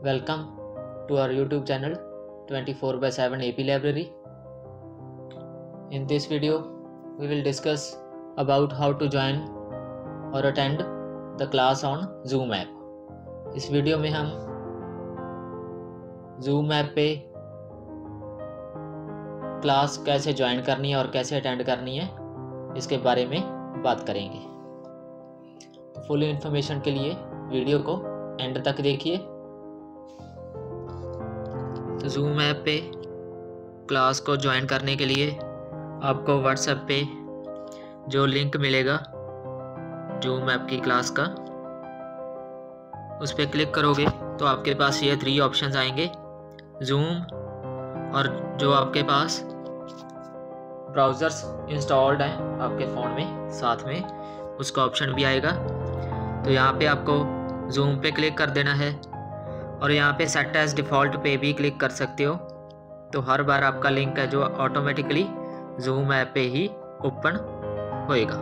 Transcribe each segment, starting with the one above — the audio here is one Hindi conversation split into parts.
Welcome to our YouTube channel 24/7 AP Library. In this video, we will discuss about how to join or attend the class on Zoom app. इस वीडियो में हम Zoom ऐप पे क्लास कैसे ज्वाइन करनी है और कैसे अटेंड करनी है इसके बारे में बात करेंगे। फुल इन्फॉर्मेशन के लिए वीडियो को एंड तक देखिए। तो Zoom ऐप पे क्लास को ज्वाइन करने के लिए आपको व्हाट्सएप पे जो लिंक मिलेगा Zoom ऐप की क्लास का, उस पर क्लिक करोगे तो आपके पास ये 3 ऑप्शंस आएंगे। Zoom और जो आपके पास ब्राउज़र्स इंस्टॉल्ड हैं आपके फ़ोन में, साथ में उसका ऑप्शन भी आएगा। तो यहाँ पे आपको Zoom पे क्लिक कर देना है और यहाँ पे सेट एज डिफ़ॉल्ट पे भी क्लिक कर सकते हो। तो हर बार आपका लिंक है जो ऑटोमेटिकली Zoom ऐप पे ही ओपन होएगा।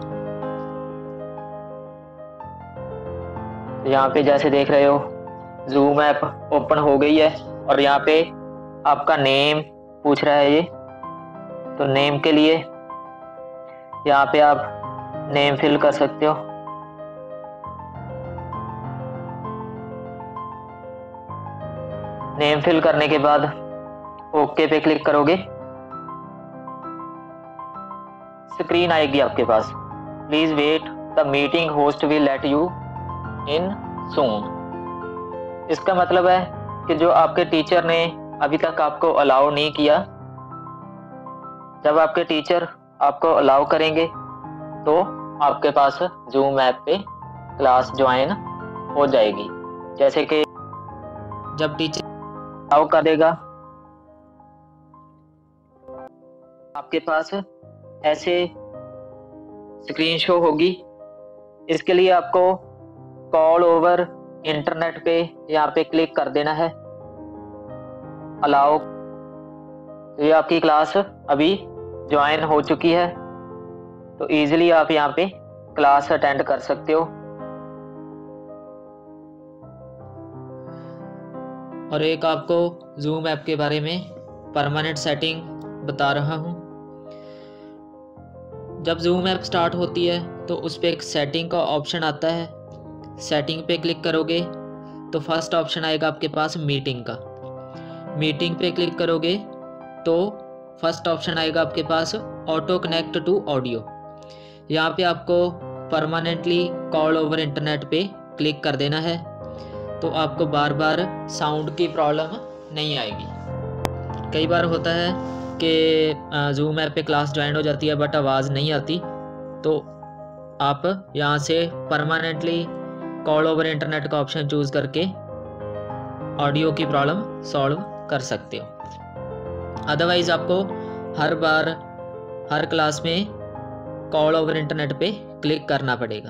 यहाँ पे जैसे देख रहे हो Zoom ऐप ओपन हो गई है और यहाँ पे आपका नेम पूछ रहा है ये। तो नेम के लिए यहाँ पे आप नेम फिल कर सकते हो। नेम फिल करने के बाद ओके पे क्लिक करोगे, स्क्रीन आएगी आपके पास, please wait the meeting host will let you in soon. इसका मतलब है कि जो आपके टीचर ने अभी तक आपको अलाउ नहीं किया, जब आपके टीचर आपको अलाउ करेंगे तो आपके पास Zoom ऐप पे क्लास ज्वाइन हो जाएगी। जैसे कि जब टीचर अलाउ कर देगा आपके पास ऐसे स्क्रीन शो होगी। इसके लिए आपको कॉल ओवर इंटरनेट पे यहाँ पे क्लिक कर देना है, अलाउ। ये आपकी क्लास अभी ज्वाइन हो चुकी है, तो इजीली आप यहाँ पे क्लास अटेंड कर सकते हो। और एक आपको Zoom ऐप के बारे में परमानेंट सेटिंग बता रहा हूँ। जब Zoom ऐप स्टार्ट होती है तो उस पर एक सेटिंग का ऑप्शन आता है। सेटिंग पे क्लिक करोगे तो फर्स्ट ऑप्शन आएगा आपके पास मीटिंग का। मीटिंग पे क्लिक करोगे तो फर्स्ट ऑप्शन आएगा आपके पास ऑटो कनेक्ट टू ऑडियो। यहाँ पे आपको परमानेंटली कॉल ओवर इंटरनेट पे क्लिक कर देना है, तो आपको बार बार साउंड की प्रॉब्लम नहीं आएगी। कई बार होता है कि Zoom ऐप पे क्लास ज्वाइन हो जाती है बट आवाज़ नहीं आती, तो आप यहाँ से परमानेंटली कॉल ओवर इंटरनेट का ऑप्शन चूज़ करके ऑडियो की प्रॉब्लम सॉल्व कर सकते हो। अदरवाइज़ आपको हर बार हर क्लास में कॉल ओवर इंटरनेट पे क्लिक करना पड़ेगा,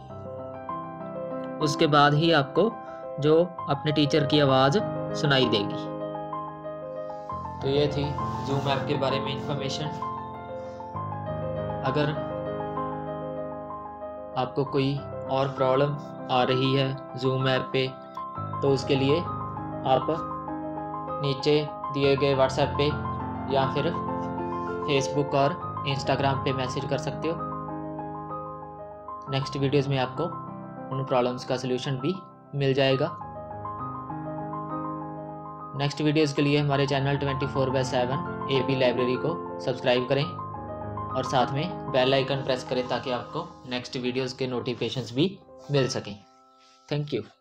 उसके बाद ही आपको जो अपने टीचर की आवाज़ सुनाई देगी। तो ये थी Zoom ऐप के बारे में इंफॉर्मेशन। अगर आपको कोई और प्रॉब्लम आ रही है Zoom ऐप पे, तो उसके लिए आप नीचे दिए गए व्हाट्सएप पे या फिर फेसबुक और इंस्टाग्राम पे मैसेज कर सकते हो। नेक्स्ट वीडियोस में आपको उन प्रॉब्लम्स का सलूशन भी मिल जाएगा। नेक्स्ट वीडियोस के लिए हमारे चैनल 24/7 AP लाइब्रेरी को सब्सक्राइब करें और साथ में बेल आइकन प्रेस करें ताकि आपको नेक्स्ट वीडियोस के नोटिफिकेशंस भी मिल सकें। Thank you.